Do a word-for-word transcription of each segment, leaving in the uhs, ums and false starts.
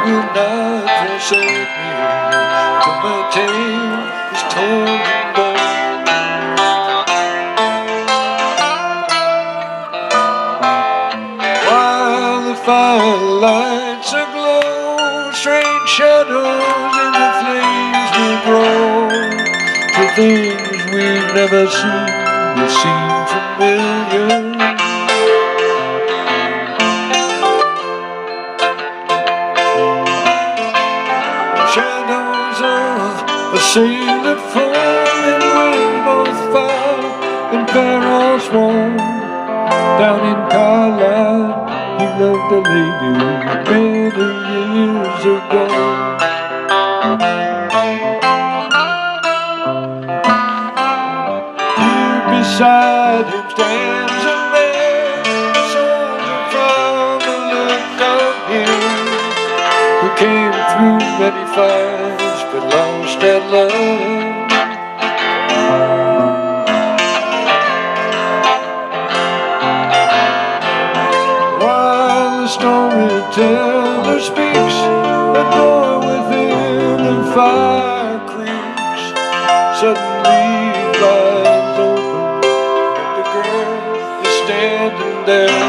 will not forsake me till my tale is told and done. While the firelights aglow, strange shadows in the flames will grow to things we've never seen will seem familiar. Shadows of a sailor forming with both fire and peril sworn. Down in Carlisle he loved a lady many years ago. Here beside him stands a man, a soldier from the look of him, who came through many fires but lost at love. While the storyteller speaks, a door within the fire creaks. Suddenly flies open and the girl is standing there.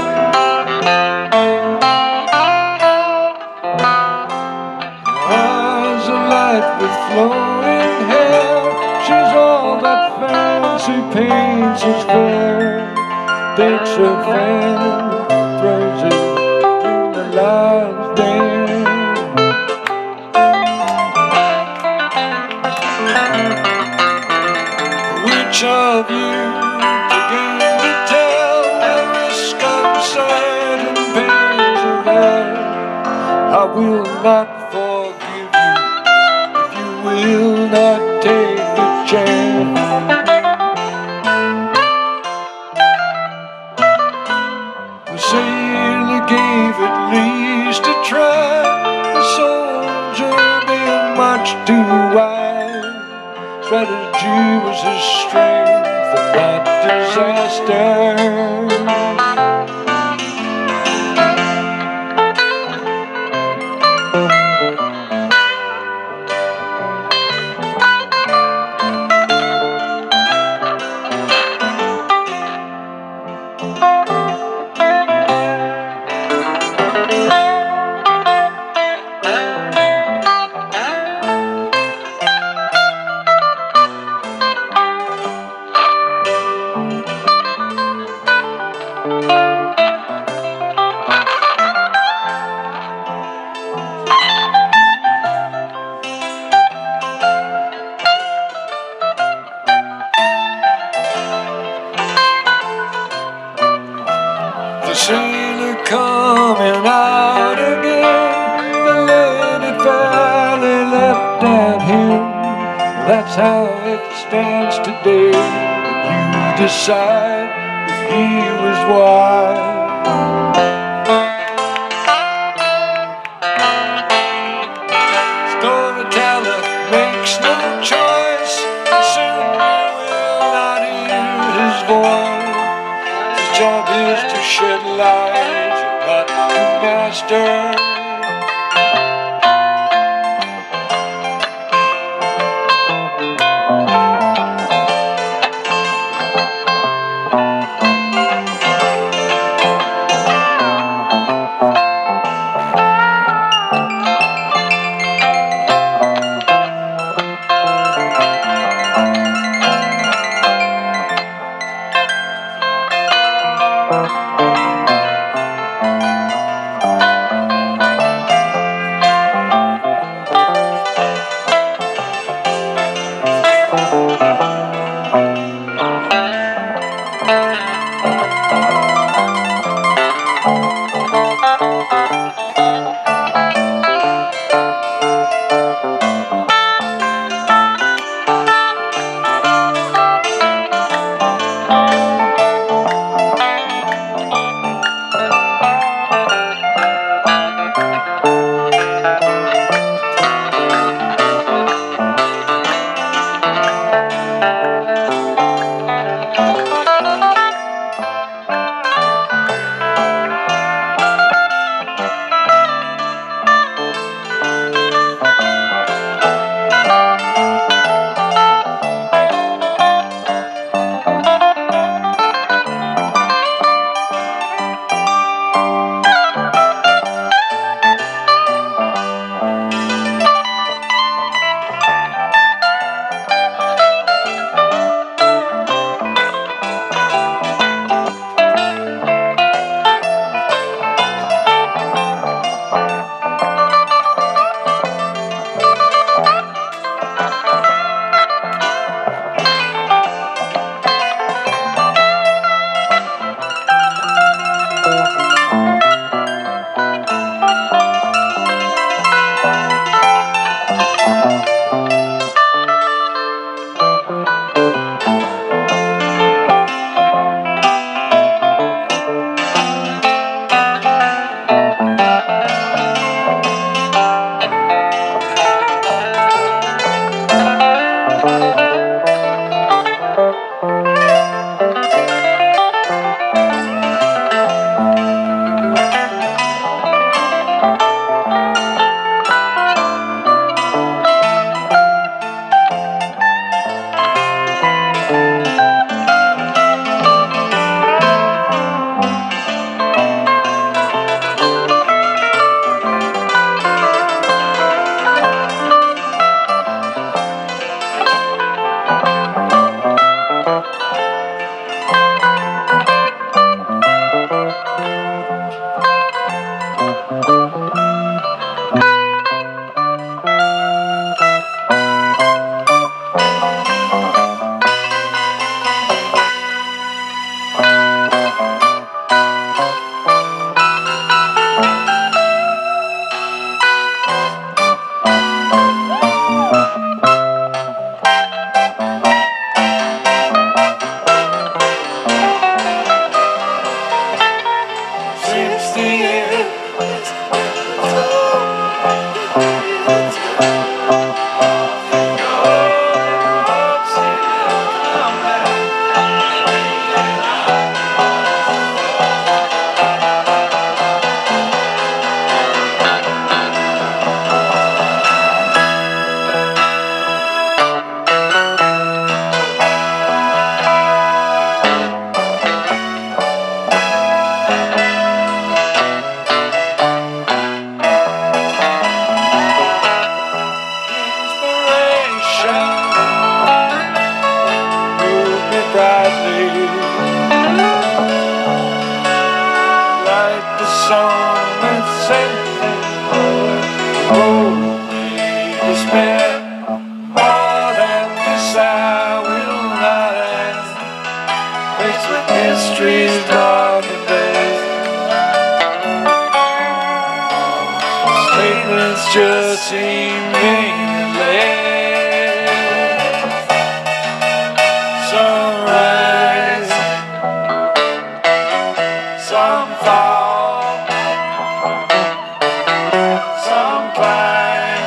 Eyes alight with flowing hair, she's all that fancy paints is fair. Takes her fan, throws it in the lion's den. Which of you to gain to tell will risk uncertain pains of hell? I will not forgive you if you will not take the chance. The sailor gave at least a try. The soldier been much too wise. Strategy was his strength and not disaster. The sailor coming out again, the lady fairly leapt at him. That's how it stands today. You decide if he was wise. Storyteller makes no choice, soon you will not hear his voice. His job is to shed light, not to master. Just seem meaningless. Sunrise, some fall, some climb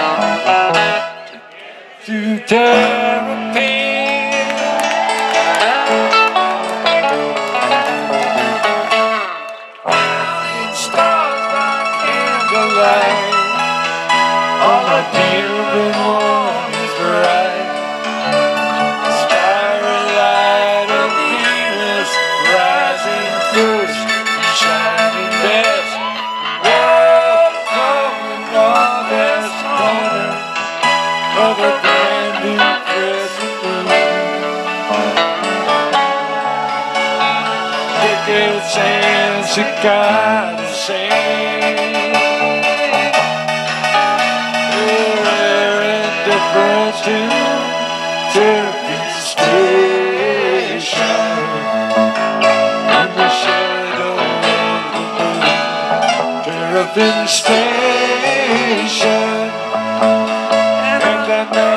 to Terrapin. It stars by candlelight. All the dear been warm is bright. The spiral light of Venus rising first and shining best. Welcome the northwest corner of a brand new crescent moon. Tickets and cicada sing. Difference to Terrapin Station in the shadow of the moon. Terrapin Station, and I know